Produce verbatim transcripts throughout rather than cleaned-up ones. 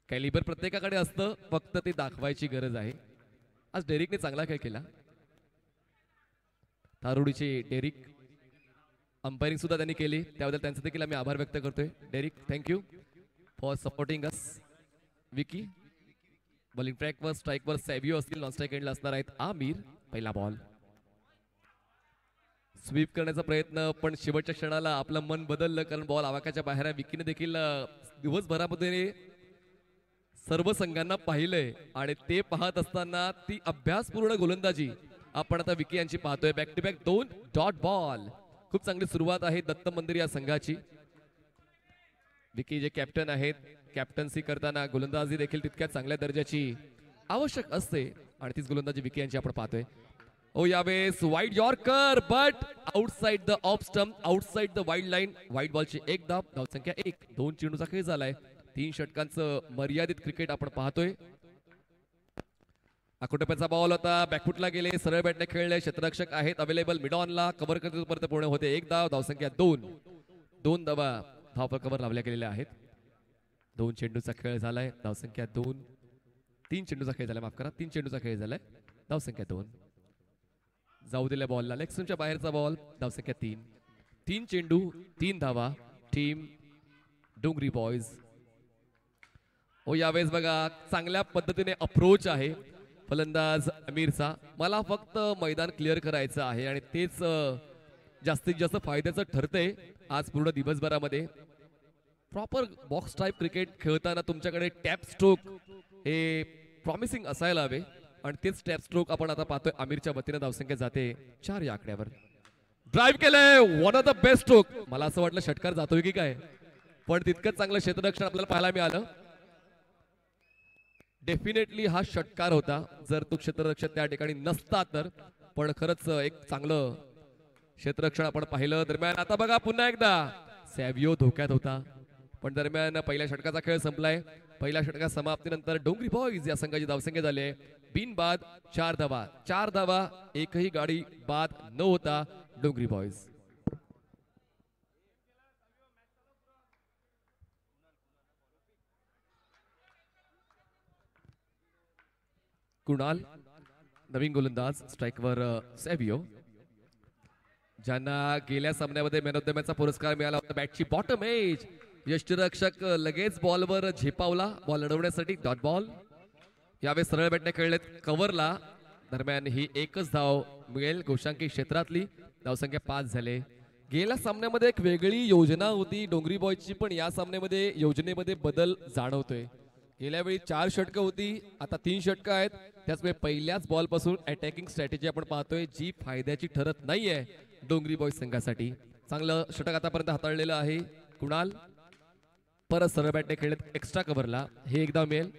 Calibri प्रत्येकाकडे असतं, फक्त ते दाखवायची गरज आहे. आज डेरिकने चांगला खेळ केला. तारुडीचे डेरिक अंपायरिंग सुद्धा त्यांनी केली, त्याबद्दल त्यांचे देखील आम्ही आभार व्यक्त करतोय. Derek, thank you for supporting us. Vicky bowling ट्रॅकवर, स्ट्राईकवर सॅव्हियो असतील, नॉन स्ट्राईक एंडला असणार आहेत आमिर. पहिला बॉल स्वीप करण्याचा प्रयत्न, पण शेवटच्या क्षणाला आपलं मन बदललं कारण बॉल आवाक्याच्या बाहेर आहे. विकीने देखील दिवसभरामध्ये सर्व संघांना पाहिलंय आणि ते पाहत असताना ती अभ्यासपूर्ण गोलंदाजी आपण आता विकी यांची पाहतोय. बॅक टू बॅक दोन डॉट बॉल. खूप चांगली सुरुवात आहे दत्त मंदिर या संघाची. विकी जे कॅप्टन आहेत, कॅप्टन्सी करताना गोलंदाजी देखील तितक्याच चांगल्या दर्जाची आवश्यक असते आणि तीच गोलंदाजी विकी यांची आपण पाहतोय. ओ यावेळेस wide yorker, but outside the off stump, outside the wide line. Wide बॉलची एक धाव, धावसंख्या एक. दोन चेंडूचा खेळ झालाय. तीन षटकांचं मर्यादित क्रिकेट आपण पाहतोय. अकोटप्याचा बॉल होता, बॅकफुटला गेले, सरळ बॅटने खेळले, क्षेत्ररक्षक आहेत अवेलेबल मिड ऑनला. कव्हर करते पूर्ण होते. एक धाव, धावसंख्या दोन. दोन धावा धाव कव्हर लावल्या गेलेल्या आहेत. दोन चेंडूचा खेळ झालाय, धावसंख्या दोन. तीन चेंडूचा खेळ झालाय, माफ करा, तीन चेंडूचा खेळ झालाय, धावसंख्या दोन. जाऊ दिल्या बॉलला, लेग स्टंपच्या बाहेरचा बॉल, धावसंख्या तीन. तीन चेंडू तीन धावा. टीम डोंगरी बॉयज. हो यावेळेस बघा चांगल्या पद्धतीने अप्रोच आहे फलंदाज अमीरचा. मला फक्त मैदान क्लिअर करायचं आहे आणि तेच जास्तीत जास्त फायद्याचं ठरतंय आज पूर्ण दिवसभरामध्ये. प्रॉपर बॉक्स टाईप क्रिकेट खेळताना तुमच्याकडे टॅप स्ट्रोक हे प्रॉमिसिंग असायला हवे आणि तेच टॅप स्ट्रोक आपण आता पाहतोय. आमिरच्या वतीने धावसंख्या जाते चार या आकड्यावर. ड्राईव्ह केलंय, one of the best stroke. मला असं वाटलं षटकार जातोय की काय, पण तितकंच चांगलं क्षेत्ररक्षण आपल्याला पाहायला मिळालं. डेफिनेटली हा षटकार होता जर तो क्षेत्ररक्षक त्या ठिकाणी नसता तर, पण खरंच एक चांगलं क्षेत्ररक्षण आपण पाहिलं. दरम्यान आता बघा पुन्हा एकदा सॅव्हियो धोक्यात होता, पण दरम्यान पहिल्या षटकाचा खेळ संपलाय. पहिल्या षटका समाप्तीनंतर डोंगरी बॉयज या संघाची धावसंख्या झाली आहे बिन बाद चार धावा. चार धावा, एकही गाडी बाद न होता डोंगरी बॉयज. कुणाल नवीन गोलंदाज, स्ट्राईकवर सॅव्हियो, ज्यांना गेल्या सामन्यामध्ये मॅन ऑफ द मॅचचा पुरस्कार मिळाला होता. बॅटची बॉटम एज, यष्टिरक्षक लगेच बॉलवर झेपावला बॉल अडवण्यासाठी. Dot ball. यावेळेस सरळ बॅटने खेळलेत कव्हरला. दरम्यान ही एकच धाव मिळेल घोषांकी क्षेत्रातली. धावसंख्या पाच झाले. गेल्या सामन्यामध्ये एक वेगळी योजना होती डोंगरी बॉयची, पण या सामन्यामध्ये योजनेमध्ये बदल जाणवतोय. गेल्या वेळी चार षटकं होती, आता तीन षटकं आहेत. त्याचमुळे पहिल्याच बॉल पासून अटॅकिंग स्ट्रॅटेजी आपण पाहतोय जी फायद्याची ठरत नाहीये डोंगरी बॉयज संघासाठी. चांगलं षटक आतापर्यंत हाताळलेलं आहे कुणाल. परत सरळ बॅटने खेळत एक्स्ट्रा कव्हरला. हे एकदा मिळेल.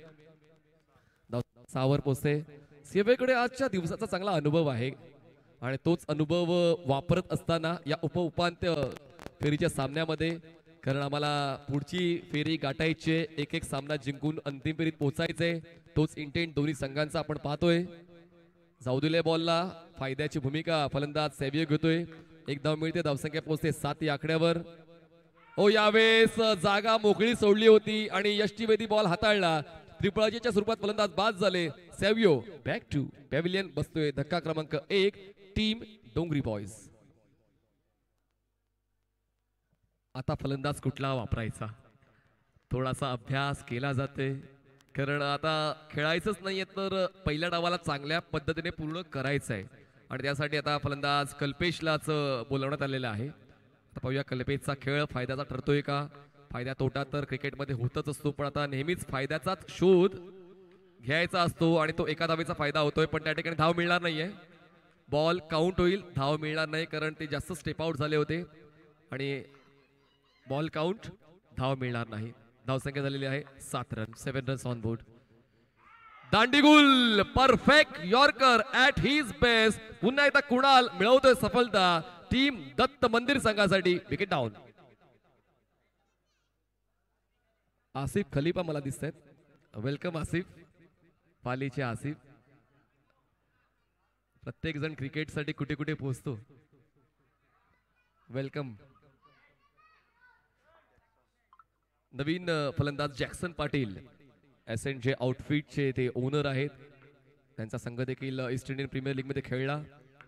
सावर पोचते. सीएफएकडे आजच्या दिवसाचा चांगला अनुभव आहे आणि तोच अनुभव वापरत असताना या उप उपांत्य फेरीच्या सामन्यामध्ये, कारण आम्हाला पुढची फेरी गाठायची, एक एक सामना जिंकून अंतिम फेरीत पोहोचायचंय, तोच इंटेंट दोन्ही संघांचा आपण पाहतोय. जाऊ दिले बॉलला फायद्याची भूमिका फलंदाज सॅव्हियो घेतोय. एक धाव मिळते, धावसंख्या पोहोचते सात या आकड्यावर. हो यावेळेस जागा मोकळी सोडली होती आणि यष्टीवेदी बॉल हाताळला. त्रिपळाजीच्या स्वरूपात फलंदाज बाद झाले. सॅव्हियो बॅक टू पॅव्हिलियन बसतोय. धक्का क्रमांक एक टीम डोंगरी बॉयज. आता फलंदाज कुठला वापरायचा थोडासा अभ्यास केला जाते, कारण आता खेळायचंच नाहीये तर पहिल्या डावाला चांगल्या पद्धतीने पूर्ण करायचं आहे आणि त्यासाठी आता फलंदाज कल्पेशलाच बोलवण्यात आलेलं आहे. आता पाहूया कल्पेशचा खेळ फायद्याचा ठरतोय का. फायदा तोटा तर क्रिकेटमध्ये होतच असतो, पण आता नेहमीच फायद्याचाच शोध घ्यायचा असतो आणि तो एका धावेचा फायदा होतोय, पण त्या ठिकाणी धाव मिळणार नाहीये. बॉल काउंट होईल, धाव मिळणार नाही कारण ते जास्त स्टेप आउट झाले होते आणि बॉल काउंट, धाव मिळणार नाही. धावसंख्या झालेली आहे सात run. Seven runs on board. Dindigul perfect yorker at his best. पुन्हा एकदा कुणाल मिळवतोय सफलता टीम दत्त मंदिर संघासाठी. Wicket down. आसिफ खलीफा मला दिसत आहेत. वेलकम आसिफ. पालीचे आसिफ. प्रत्येक जण क्रिकेटसाठी कुठे कुठे पोहोचतो. वेलकम. नवीन फलंदाज जॅक्सन पाटील एस एन जे आउटफिटचे ते ओनर आहेत. त्यांचा संघ देखील ईस्ट इंडियन प्रीमियर लीग मध्ये खेळला.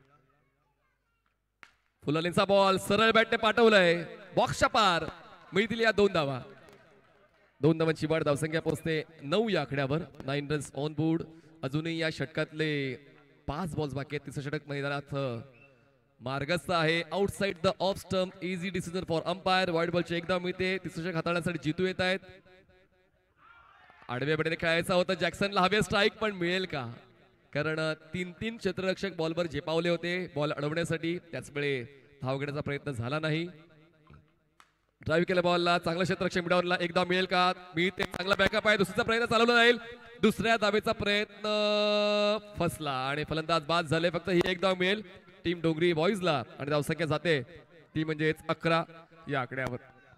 फुलालींचा बॉल सरळ बॅटने पाठवलाय बॉक्सच्या पार, मिळतील या दोन धावा. दोन धावांची वाढ, धावसंख्या पोहोचते नऊ या आकड्यावर. Nine runs on board. अजूनही या षटकातले पाच बॉल्स बाकी आहेत. तिसरं षटक मैदानात मार्गस्थ आहे. Outside the off stump, easy decision for umpire. Wide बॉलची एक धाव मिळते. तिसरं षटक हाताळण्यासाठी जितू येत आहेत. आडव्या बेटाने खेळायचा होता जॅक्सनला, हवे स्ट्राईक पण मिळेल का? कारण तीन तीन क्षेत्ररक्षक बॉलवर झेपावले होते बॉल अडवण्यासाठी, त्याचवेळी धाव घेण्याचा प्रयत्न झाला नाही. ड्राईव्ह केल्या बॉलला चांगला क्षेत्ररक्षक मिडॉनला एक धाव मिळेल का? मिळते. चांगला बॅकअप आहे. दुसरीचा प्रयत्न चालवला जाईल. दुसऱ्या धावेचा प्रयत्न फसला आणि फलंदाज बाद झाले. फक्त ही एक धाव मिळेल टीम डोंगरी बॉईजला आणि धावसंख्या जाते ती म्हणजेच अकरा या आकड्यावर.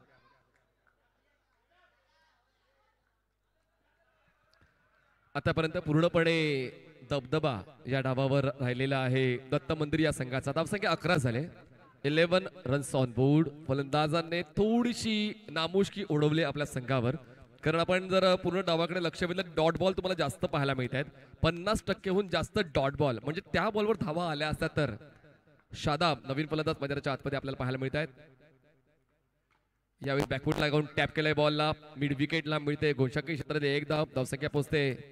आतापर्यंत पूर्णपणे दबदबा या डावावर राहिलेला आहे दत्त मंदिर या संघाचा. धावसंख्या अकरा झाले. Eleven runs on board. फलंदाजांनी थोडीशी नामुष्की ओढवली आपल्या संघावर, कारण आपण जर पूर्ण डावाकडे लक्ष वेधलं डॉट बॉल तुम्हाला जास्त पाहायला मिळत आहेत. पन्नास टक्केहून जास्त डॉट बॉल, म्हणजे त्या बॉलवर धावा आल्या असतात तर शादाब नवीन फलंदाज मैदानाच्या आतमध्ये आपल्याला पाहायला मिळत आहेत. यावेळी बॅकफूट लागून टॅप केलाय बॉलला, मिड विकेटला मिळते. गोषाकी क्षेत्रात एक धाव, धावसंख्या पोहोचते.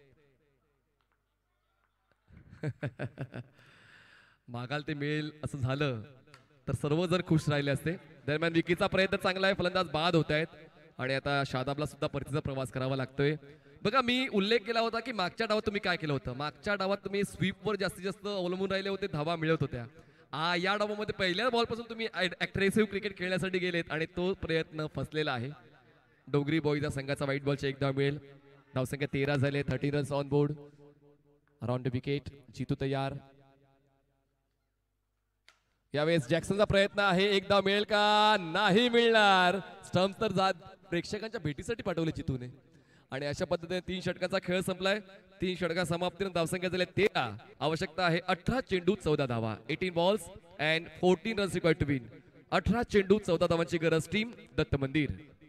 मागाल ते मिळेल असं झालं तर सर्व जर खुश राहिले असते. दरम्यान विकीचा प्रयत्न चांगला आहे, फलंदाज बाद होत आहेत आणि आता शादाबला सुद्धा परतीचा प्रवास करावा लागतोय. बघा, मी उल्लेख केला होता की मागच्या डावात तुम्ही काय केलं होतं. मागच्या डावात तुम्ही स्वीपवर जास्तीत जास्त अवलंबून राहिले होते, धावा मिळत होत्या. आ या डावामध्ये पहिल्या बॉलपासून तुम्ही अग्रेसिव्ह क्रिकेट खेळण्यासाठी गेलेत आणि तो प्रयत्न फसलेला आहे. डोंगरी बॉईजच्या संघाचा वाईट बॉलचे एक धाव मिळेल. धावसंख्या तेरा झाले. Thirty runs on board. Around wicket. Jitu तयार. यावेळेस जॅक्सनचा प्रयत्न आहे, एक धाव मिळेल का? नाही मिळणार. स्टंप्स तर जात प्रेक्षकांच्या भेटीसाठी पाठवले जितूने आणि अशा पद्धतीने तीन षटकाचा खेळ संपलाय. तीन षटका समाप्तीने धावसंख्या झाली तेरा. आवश्यकता आहे अठरा चेंडू चौदा धावा. Eighteen balls and fourteen runs required to win. अठरा चेंडू चौदा धावांची गरज टीम दत्त मंदिर.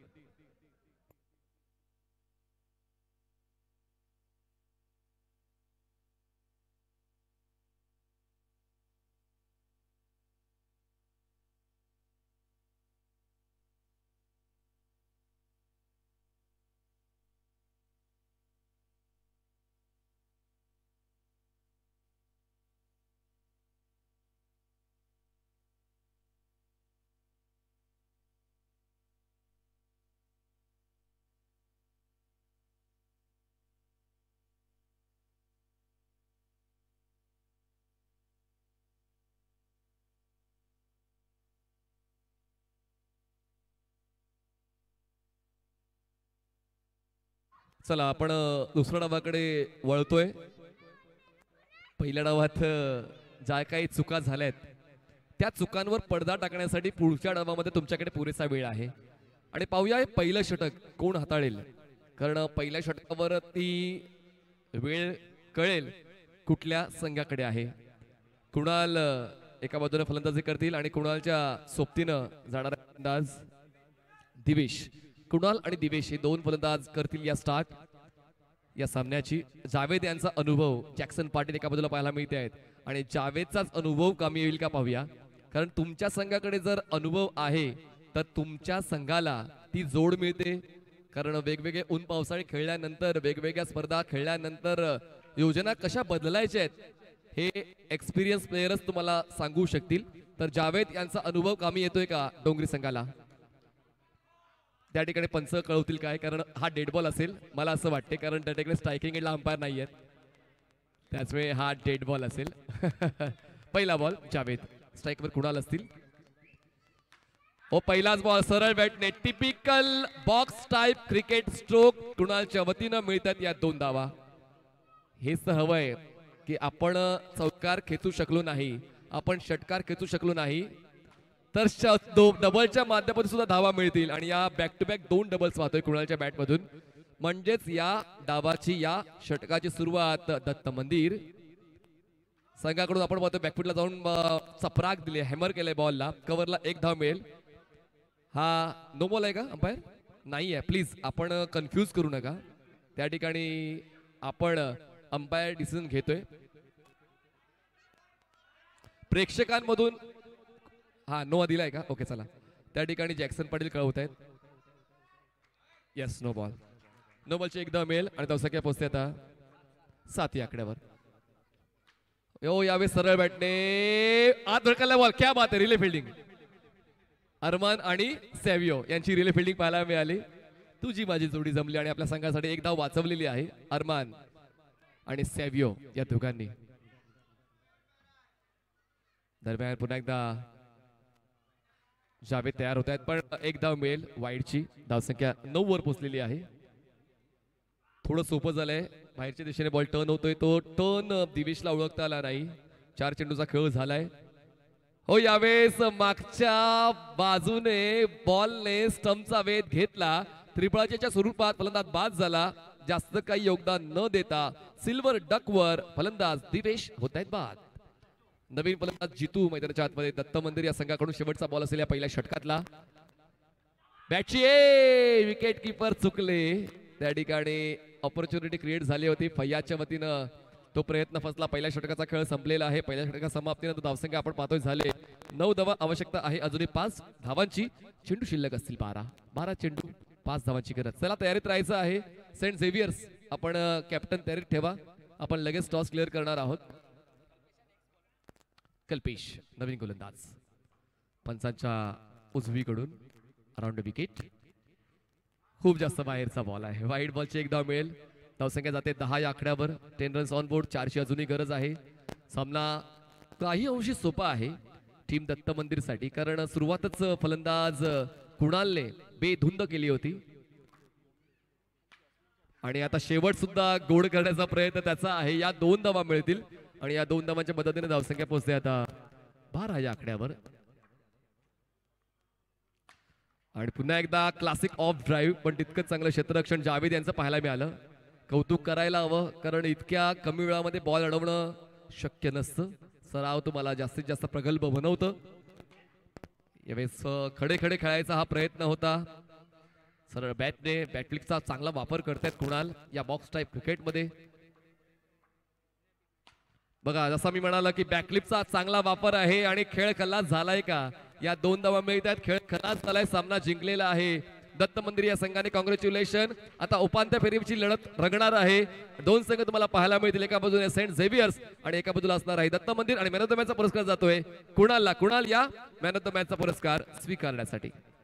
चला आपण दुसऱ्या डावाकडे वळतोय. पहिल्या डावात ज्या काही चुका झाल्यात त्या चुकांवर पडदा टाकण्यासाठी पुढच्या डावामध्ये तुमच्याकडे पुरेसा वेळ आहे आणि पाहूया पहिलं षटक कोण हाताळेल. कारण पहिल्या षटकावर ती वेळ कळेल कुठल्या संघाकडे आहे. कुणाल एका बाजूने फलंदाजी करतील आणि कुणालच्या सोबतीनं जाणारा फलंदाज दिवेश. कुणाल आणि दिवेश हे दोन फलंदाज करतील या स्टार्ट या सामन्याची. जावेद यांचा अनुभव जॅक्सन पाटील एका बाजूला पाहायला मिळते आहेत आणि जावेदचाच अनुभव कामी येईल का पाहूया. कारण तुमच्या संघाकडे जर अनुभव आहे तर तुमच्या संघाला ती जोड मिळते. कारण वेगवेगळे ऊन पावसाळे खेळल्यानंतर वेगवेगळ्या स्पर्धा खेळल्यानंतर योजना कशा बदलायच्या आहेत हे एक्सपिरियन्स प्लेयरच तुम्हाला सांगू शकतील. तर जावेद यांचा अनुभव कामी येतोय का डोंगरी संघाला त्या ठिकाणी पंच कळवतील काय. कारण हा डेड बॉल असेल मला असं वाटते, कारण त्या ठिकाणी स्ट्रायकिंग एंडला अंपायर नाही आहेत, त्याचवेळी हा डेड बॉल असेल. पहिला बॉल जावेद. स्ट्राईकवर कुणाल असतील. ओ पहिलाच बॉल सरळ बॅटने typical box type cricket stroke कुणालच्या वतीनं मिळतात या दोन धावा. हेच तर हवंय की आपण चौकार खेचू शकलो नाही, आपण षटकार खेचू शकलो नाही तर डबलच्या माध्यमातून सुद्धा धावा मिळतील आणि या बॅक टू बॅक दोन डबल्स पाहतोय कुणालच्या बॅट मधून. म्हणजेच या डावाची या षटकाची सुरुवात दत्त मंदिर संघाकडून आपण पाहतोय. बॅकफुटला जाऊन चपराक दिले, हॅमर केलंय बॉलला. कव्हरला एक धाव मिळेल. हा नो बॉल आहे का अंपायर? नाही आहे. प्लीज आपण कन्फ्यूज करू नका. त्या ठिकाणी आपण अंपायर डिसिजन घेतोय. प्रेक्षकांमधून हा नो दिलाय का? ओके चला. त्या ठिकाणी जॅक्सन पाटील कळवत आहेत. Yes no ball. नो बॉलची एकदा मिळेल आणि धावसंख्या पोहोचते आता सात या आकड्यावर. यो यावे सरळ बॅटने आत धडकला बॉल. क्या बात आहे. रिले फिल्डिंग अरमान आणि सॅव्हियो यांची रिले फिल्डिंग पाहायला मिळाली. तुझी माझी जोडी जमली आणि आपल्या संघासाठी एक धाव वाचवलेली आहे अरमान आणि सॅव्हियो या दोघांनी. दरम्यान पुन्हा एकदा जावेद तयार होत आहेत पण एक धाव मिळेल वाईडची. धावसंख्या नऊ वर पोहोचलेली आहे. थोडं सोपं झालंय. बाहेरच्या दिशेने बॉल टर्न होतोय. तो टर्न दिवेशला ओळखता आला नाही. चार चेंडूचा खेळ झालाय. हो यावेळेस मागच्या बाजूने बॉलने स्टंपचा वेध घेतला. त्रिफळाच्या स्वरूपात फलंदाज बाद झाला. जास्त काही योगदान न देता सिल्वर डकवर फलंदाज दिवेश होत आहेत बाद. नवीन फलंदाज जितू मैदानाच्या आतमध्ये. दत्त मंदिर या संघाकडून शेवटचा बॉल असेल या पहिल्या षटकातला. बॅटची ए विकेट किपर चुकले. त्या ठिकाणी ऑपॉर्च्युनिटी क्रिएट झाली होती. फैयाच्या वतीनं तो प्रयत्न फसला. पहिल्या षटकाचा खेळ संपलेला आहे. पहिल्या षटका समाप्तीनंतर धावसंख्या आपण पाहतोय झाले नऊ धावा. आवश्यकता आहे अजूनही पाच धावांची. चेंडू शिल्लक असतील बारा. बारा चेंडू पाच धावांची गरज. चला तयारीत राहायचं आहे. सेंट झेवियर्स आपण कॅप्टन तयारीत ठेवा. आपण लगेच टॉस क्लिअर करणार आहोत. कल्पेश नवीन गोलंदाज. पंचांच्या उजवीकडून अराउंड विकेट. खूप जास्त बाहेरचा बॉल आहे. वाईट बॉलची एक धाव मिळेल. धावसंख्या जाते दहा या आकड्यावर. Ten runs on board. चारशे अजूनही गरज आहे. सामना काही अंशी सोपा आहे टीम दत्त मंदिरसाठी कारण सुरुवातच फलंदाज कुणालने बेधुंद केली होती आणि आता शेवट सुद्धा गोड करण्याचा प्रयत्न त्याचा आहे. या दोन धावा मिळतील आणि या दोन धावांच्या मदतीने धावसंख्या पोहोचते आता बारा या आकड्यावर. आणि पुन्हा एकदा क्लासिक ऑफ ड्राईव्ह पण तितकंच चांगलं क्षेत्ररक्षण जावेद यांचं पाहायला मिळालं. कौतुक करायला हवं कारण इतक्या कमी वेळामध्ये बॉल अडवणं शक्य नसतं. सराव तुम्हाला जास्तीत जास्त प्रगल्भ बनवतं. यावेळेस खडे खडे खेळायचा हा प्रयत्न होता. सरळ बॅटने बॅटफ्लिकचा चांगला वापर करतायत कुणाल या बॉक्स टाईप क्रिकेटमध्ये. बघा जसा मी म्हणाला की बॅकलिपचा चांगला वापर आहे आणि खेळ खलास झालाय का? या दोन धावा मिळतात. खेळ खलास झालाय. सामना जिंकलेला आहे दत्त मंदिर या संघाने. कॉंग्रॅच्युलेशन. आता उपांत्य फेरीची लढत रंगणार आहे. दोन संघ तुम्हाला पाहायला मिळतील. एका बाजूने सेंट झेवियर्स आणि एका बाजूला असणार आहे दत्त मंदिर. आणि मॅन ऑफ द मॅचचा पुरस्कार जातोय कुणालला. कुणाल या मॅन ऑफ द मॅचचा पुरस्कार स्वीकारण्यासाठी.